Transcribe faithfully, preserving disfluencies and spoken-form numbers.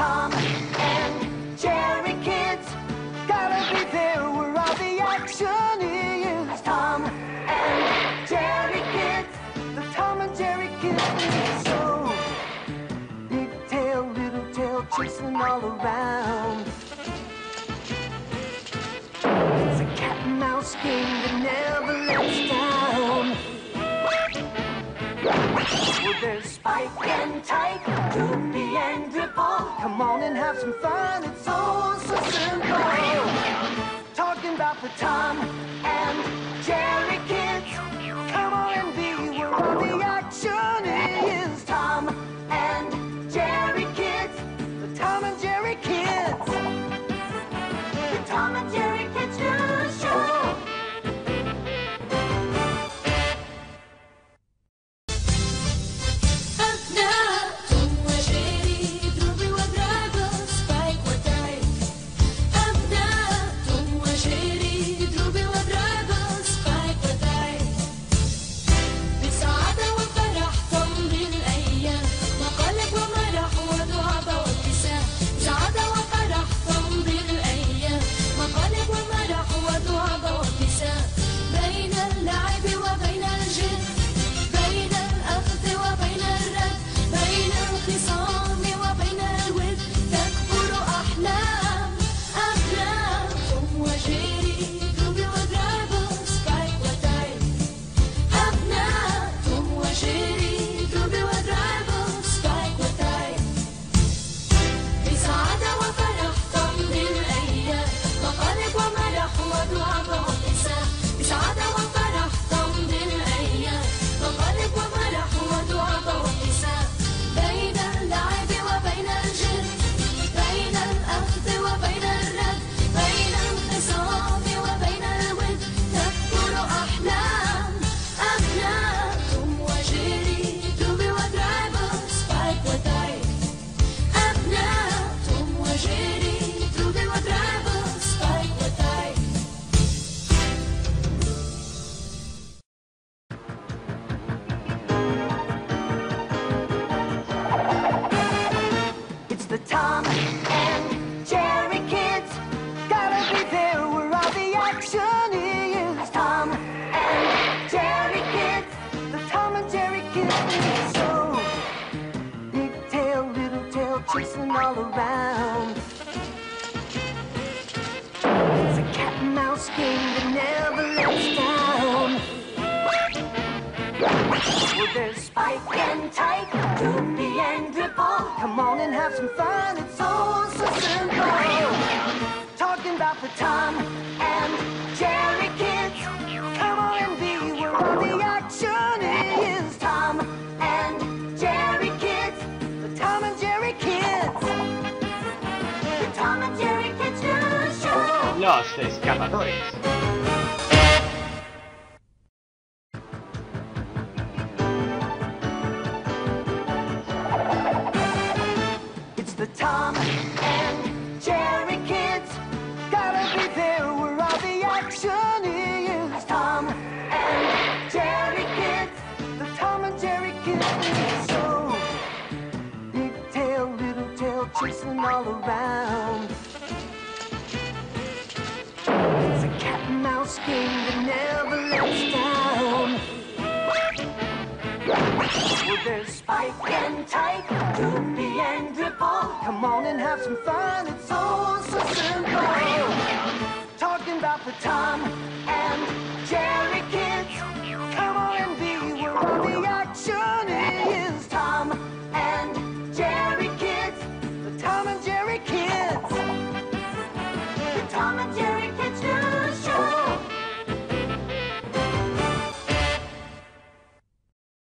Tom and Jerry kids. Gotta be there where all the action is. Tom and Jerry kids. The Tom and Jerry kids. So big tail, little tail, chasing all around. It's a cat and mouse game that never lets down. Well, there's Spike and Tyke, Droopy and Dripple. Come on and have some fun, it's so, so simple. Talking about the Tom and Jerry kids. Come on and be where all the action is. Tom and Jerry kids. The Tom and Jerry kids. The Tom and Jerry kids do show. Chasing all around. It's a cat and mouse game that never lets down. Well, there's Spike and Tyke, Droopy and Dripple. Come on and have some fun, it's so, so simple. Talking about the Tom and Jerry kids. Come on and be where all the action is. Tom and Jerry kids. The Tom and Jerry kids. The Tom and Jerry kids do show. Los Escapadores. It's the Tom and Jerry kids. Gotta be there where all the action is. Tom and Jerry kids. The Tom and Jerry kids. So big tail, little tail, chasing all around. It's a cat and mouse game that never lets down. Well, there's Spike and Tyke, Droopy and Dripple. Come on and have some fun, it's so, so simple.